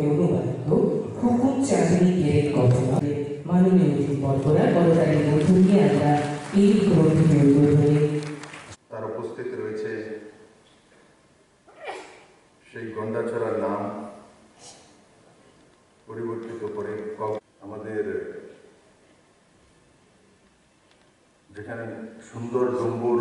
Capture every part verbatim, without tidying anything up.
অনুবাদিত হুকুম চাঁদনী কেরের কথা মাননীয় অতিথি পরপরা করতালির মধ্য দিয়ে আমরা এই গ্রন্থটি উদ্বোধনে তার উপস্থিত রয়েছে সেই গন্ডাছড়ার নাম পরিবর্তিত করে আমাদের যেখানে সুন্দর Dumbur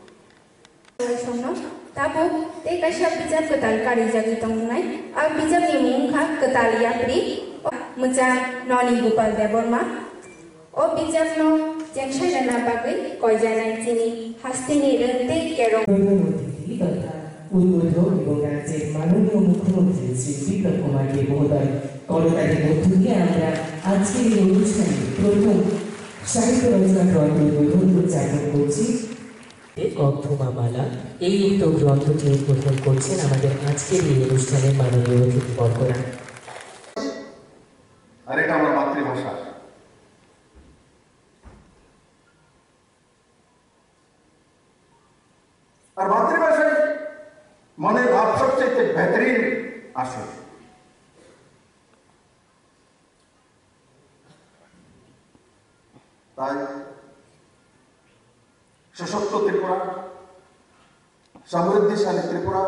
Tabu, teka siya bijak ketal kari jagi tongnai, ang bijak ni mungka ketalia pri, mujan noni gupal deborma, o bijak no jengsha jana bagui koi janai chini hastini rente kerong. উদ্বোধক এবং রাজ্যের মাননীয় মুখ্যমন্ত্রী শ্রী বিপ্লব কুমার দেব মহোদয় করতালির মধ্য দিয়ে আমরা আজকের এই অনুষ্ঠানে প্রথম সাহিত্য রচনা গ্রন্থ উদ্বোধন উদযাপন করছি। গন্ধমামালা এই উক্ত গ্রন্থটি উদ্বোধন করছেন আমাদের আজকের এই অনুষ্ঠানের মাননীয় অতিথি বরকরা। আর এটা আমার মাতৃভাষা, আর মাতৃভাষায় মনের ভাব সবচেয়ে বেহতরিন আসে। তাই সশক্ত ত্রিপুরা, সমৃদ্ধিশালী ত্রিপুরা,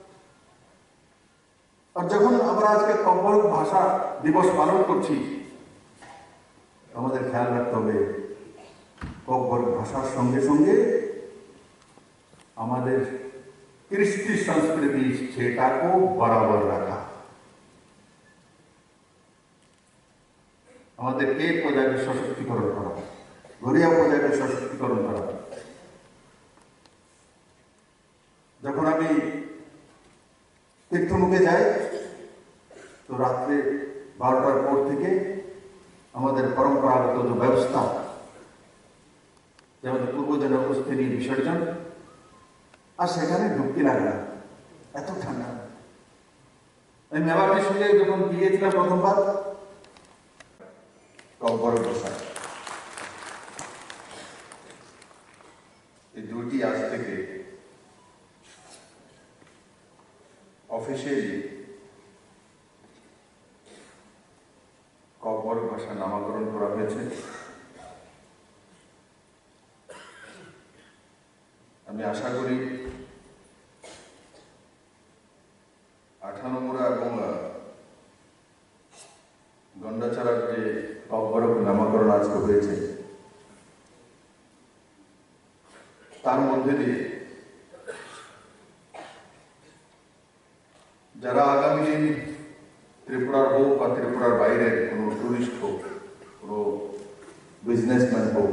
আর যখন আমরা আজকে কব্বরক ভাষা দিবস পালন করছি, আমাদের খেয়াল রাখতে হবে কব্বরক ভাষার সঙ্গে সঙ্গে আমাদের কৃষ্টি সংস্কৃতি সেটাকেও বরাবর রাখা। আমাদের কে প্রজাকে সশক্তিকরণ করা, গরিয়া প্রজাকে সশক্তিকরণ করা। যখন আমি তীর্থমুখে যাই তো রাত্রে বারোটার পর থেকে আমাদের পরম্পরাগত যে ব্যবস্থা, যেমন পূর্বজনের অস্থির বিসর্জন, আর সেখানে ঢুকতে লাগলো এত ঠান্ডা। আমি মেবাটির সঙ্গে যখন গিয়েছিলাম প্রথমবার, কব্বরক ভাষা এই দুটি আজ থেকে অফিসিয়ালি কব্বরক ভাষা নামকরণ করা হয়েছে। আমি আশা করি আঠানোমুড়া এবং গন্ডাছড়ার যে কব্বরক নামকরণ আজকে হয়েছে, তার মধ্যে দিয়ে যারা আগামী দিন ত্রিপুরার হোক বা ত্রিপুরার বাইরের কোনো টুরিস্ট হোক, কোনো বিজনেসম্যান হোক,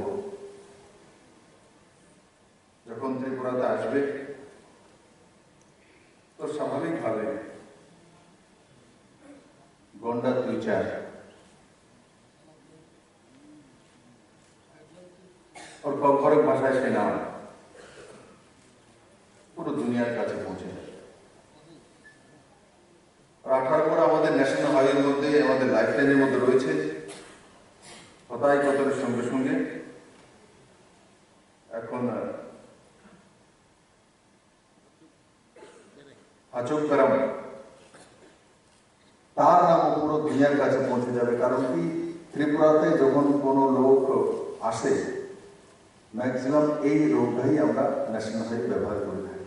যখন ত্রিপুরাতে আসবে তো স্বাভাবিকভাবে গন্ডার দুই চার और কব্বরক ভাষায় সে নাম পুরো দুনিয়ার কাছে পৌঁছে যায়। আর আঠারো করে আমাদের ন্যাশনাল হাইওয়ের মধ্যে, আমাদের লাইফ লাইনের মধ্যে রয়েছে। হতাই কতনের সঙ্গে সঙ্গে এখন আচকগ্রাম, তার নামও পুরো দুনিয়ার কাছে পৌঁছে যাবে। কারণ কি, ত্রিপুরাতে যখন কোনো লোক আসে, ম্যাক্সিমাম এই রোডটাই আমরা ন্যাশনাল হাইওয়ে ব্যবহার করে থাকি।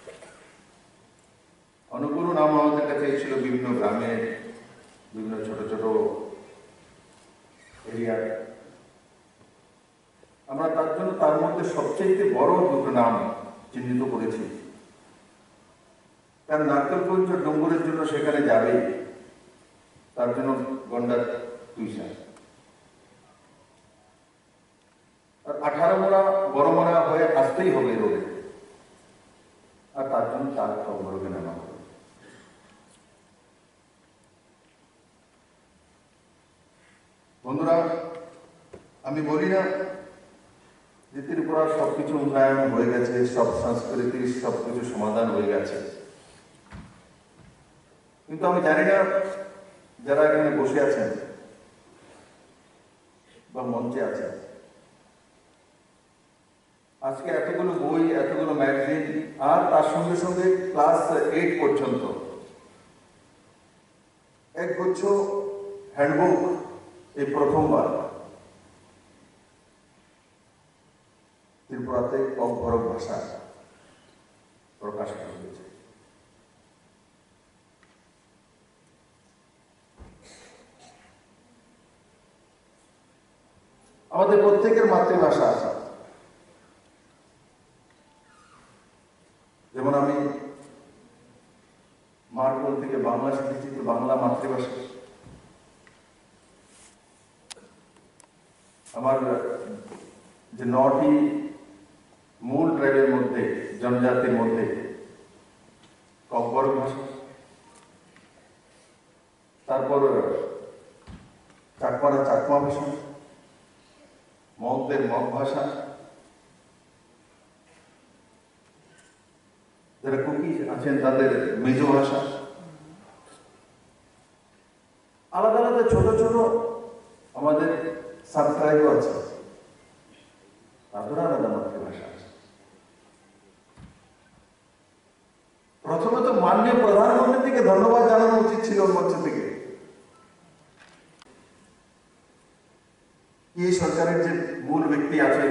অনেকগুলো নাম আমাদের কাছে ছিল বিভিন্ন গ্রামে, বিভিন্ন ছোট ছোট এরিয়া। আমরা তার জন্য তার মধ্যে সবচেয়ে বড় দুটো নাম চিহ্নিত করেছি। কারণ নারকেলগঞ্জ ডুম্বুরের জন্য সেখানে যাবে, তার জন্য গন্ডার দুইশা, আর আঠারো মোড়া বড় মোড়া হয়ে আসতেই হবে রোডে, আর তার জন্য তার কব্বরকে নেওয়া হবে। বন্ধুরা, আমি বলি না যে ত্রিপুরার সবকিছু উন্নয়ন হয়ে গেছে, সব সংস্কৃতির সবকিছু সমাধান হয়ে গেছে, কিন্তু আমি জানি না যারা এখানে বসে আছেন বা মঞ্চে আছেন, আজকে এতগুলো বই, এতগুলো ম্যাগাজিন, আর তার সঙ্গে সঙ্গে ক্লাস এইট পর্যন্ত একগুচ্ছ হ্যান্ডবুক এই প্রথমবার ত্রিপুরাতে অভ্যরক ভাষা প্রকাশ করা হয়েছে। আমাদের প্রত্যেকের মাতৃভাষা আছে, যেমন আমি মার কোল থেকে বাংলা শিখেছি, তো বাংলা মাতৃভাষা। আমার যে নটি মূল ট্রাইবের মধ্যে, জনজাতির মধ্যে কব্বরক ভাষা, তারপর চাকমারা চাকমা ভাষা, মগদের মগ ভাষা, যারা কুকি আছেন তাদের মেজো ভাষা, আলাদা আলাদা ছোট ছোট আমাদের সাবস্ক্রাইবও আছে, তাদের আলাদা মাতৃভাষা আছে। প্রথমে তো মাননীয় প্রধানমন্ত্রীকে ধন্যবাদ জানানো উচিত ছিল মঞ্চ থেকে। এই সরকারের যে মূল ব্যক্তি আছে,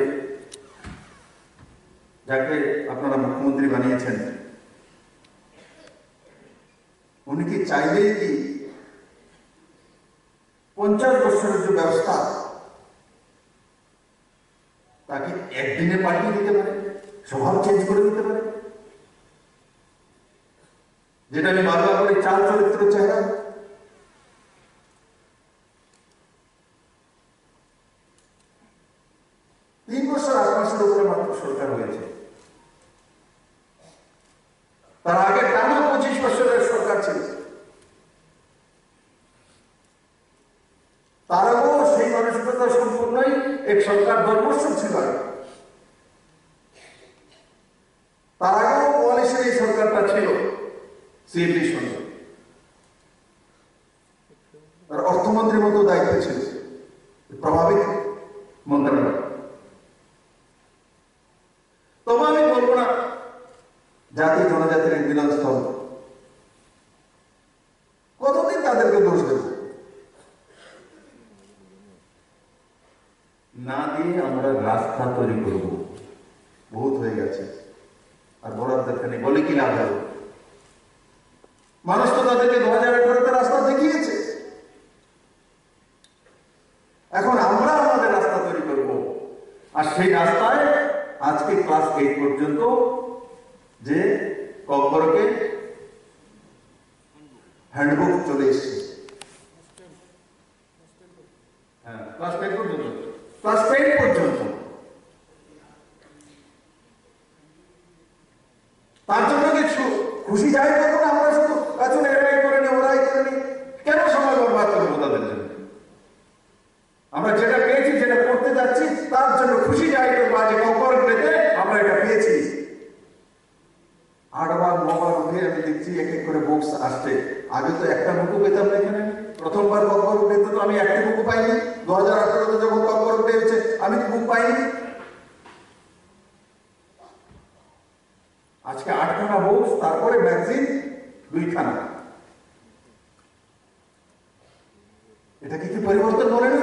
যাকে আপনারা মুখ্যমন্ত্রী বানিয়েছেন, উনি কি চাইলেই কি পঞ্চাশ বছরের যে ব্যবস্থা তাকে একদিনে পাল্টিয়ে দিতে পারে, স্বভাব চেঞ্জ করে দিতে পারে? যেটা আমি বারবার বলি, চাল চরিত্র চেহারা। তিন বছর আট মাসের উপরে মাত্র সরকার হয়েছে, তার আগে টানা পঁচিশ বছরের সরকার ছিল। তারাও সেই মানসিকতা সম্পূর্ণই এক সরকার ধর্মস্ব ছিল। তার আগেও কোয়ালিশন এই সরকারটা ছিল, সিএপি সরকার, আর অর্থমন্ত্রীর মতো দায়িত্ব ছিল, প্রভাবিত মন্ত্রণালয়। তবে আমি বলবো না জাতি জনজাতির মিলনস্থল, কতদিন তাদেরকে দোষ দেব? না দিয়ে আমরা রাস্তা তৈরি করব, বহুত হয়ে গেছে, আর বলার দরকার নেই। বলে কি লাভ হবে? মানুষ তো তাদেরকে দু হাজার আঠারোতে রাস্তা দেখিয়েছে, এখন আমরা আমাদের রাস্তা তৈরি করব। আর সেই রাস্তায় আজকে ক্লাস এইট পর্যন্ত যে কব্বরকে হ্যান্ডবুক চলে এসছে, হ্যাঁ ক্লাস টেন পর্যন্ত, ক্লাস টেন পর্যন্ত। তার জন্য কিছু খুশি যাই করবো না, আমরা শুধু পেছনে এরাই করে নি ওরাই করে নি, কেন সময় বরবাদ করবো তাদের জন্য? আমরা যেটা পেয়েছি, যেটা করতে যাচ্ছি, তার জন্য খুশি যাই করবো। আজ কব্বর পেতে আমরা এটা পেয়েছি। আটবার নবার উঠে আমি দেখছি এক এক করে বুকস আসছে। আগে তো একটা বুকু পেতাম না এখানে। প্রথমবার কব্বর উঠেতে তো আমি একটা বুকু পাইনি। দু হাজার আঠারোতে যখন কব্বর উঠে হচ্ছে আমি বুক পাইনি। আজকে আটখানা বুকস, তারপরে ম্যাগজিন দুইখানা। এটা কি কি পরিবর্তন করে না?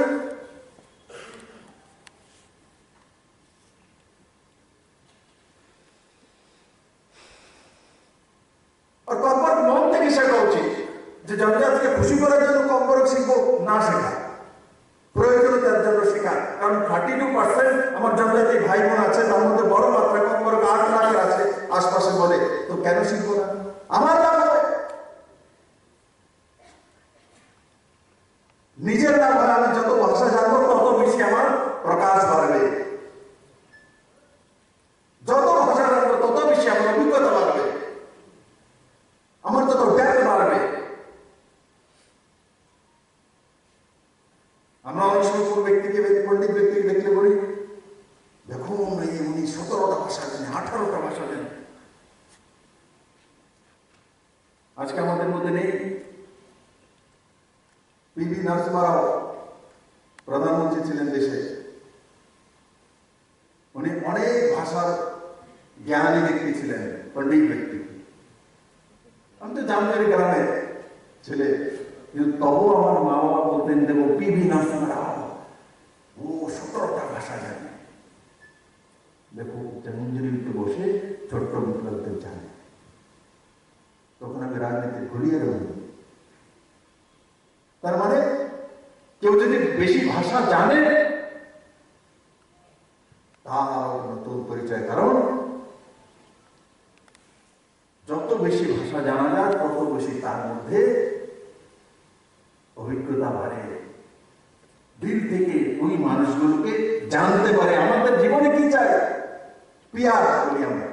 আর কব্বর মন থেকে শেখা উচিত, যে জনজাতিকে খুশি করার জন্য কব্বর শিখবো না, শেখা প্রয়োজনীয়তার জন্য শেখা। কারণ থার্টি টু পার্সেন্ট আমার জনজাতি ভাই বোন আছে, তার মধ্যে বড় মাত্রা কব্বর আট লাখের আছে আশপাশে, বলে তো কেন শিখবো না? আমার লাভ হবে, নিজের লাভ হয়। আমি যত ভাষা জানবো তত বেশি আমার প্রকাশ বাড়বে, যত ভাষা জানবো তত বেশি আমার অভিজ্ঞতা বাড়বে, আমার তত জ্ঞান বাড়বে। আমরা অনেক সময় কোন ব্যক্তিকে, পণ্ডিত ব্যক্তিকে দেখলে বলি, দেখুন উনি সতেরোটা ভাষা জানেন, আঠারোটা ভাষা জানেন। আজকে আমাদের মধ্যে নেই পিভি নরসিংহ রাও, প্রধানমন্ত্রী ছিলেন দেশে। উনি অনেক ভাষার জ্ঞানী ব্যক্তি ছিলেন, পণ্ডিত ব্যক্তি। আমি তো জামদারি গ্রামের ছেলে, কিন্তু তবুও আমার মা বাবা বলতেন দেবো পিবি নরসিংহ রাও ও সতেরোটা ভাষা জানে। দেখো জন্মজুরিতে বসে ছোট্ট বিপ্লবদের জানে। তখন আমি রাজনীতি ঘুরিয়ে দেব। তার মানে কেউ যদি বেশি ভাষা জানে তার নতুন পরিচয়। কারণ যত বেশি ভাষা জানা যায় তত বেশি তার মধ্যে অভিজ্ঞতা বাড়ে। দিল থেকে ওই মানুষগুলোকে জানতে পারে আমাদের জীবনে কি চাই, পিয়ার বলি আমরা।